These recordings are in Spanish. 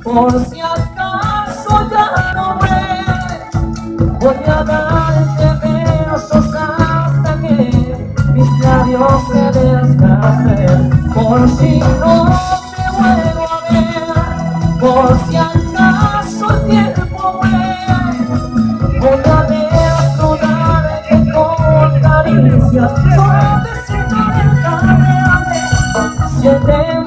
por si acaso ya no ves. Voy a darte besos hasta que mis labios se desgasten, por si no te vuelvo a ver, por si acaso el tiempo vuelve. Voy a desnudarte con caricias, suavecito lentamente, siénteme.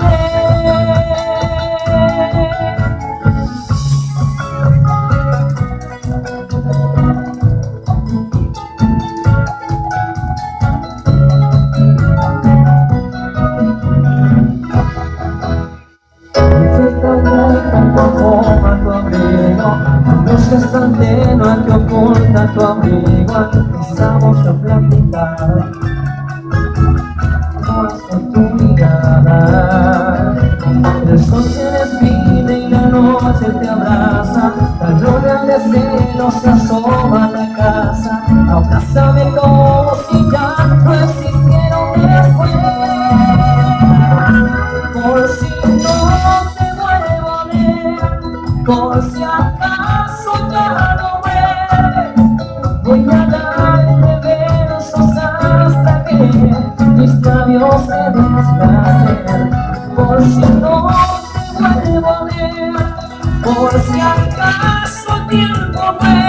Luces tan tenues que oculta tu abrigo, empezamos a platicar. No es con tu mirada, el sol se despide y la noche te abraza. La luna de celos se asoma a la casa. Abrázame como si ya no existieron después, por si no te vuelvo a ver, por si acaso ya no ves. Voy a darte besos hasta que mis labios se desgasten, por si no te vuelvo a ver, por si acaso el tiempo vuelve.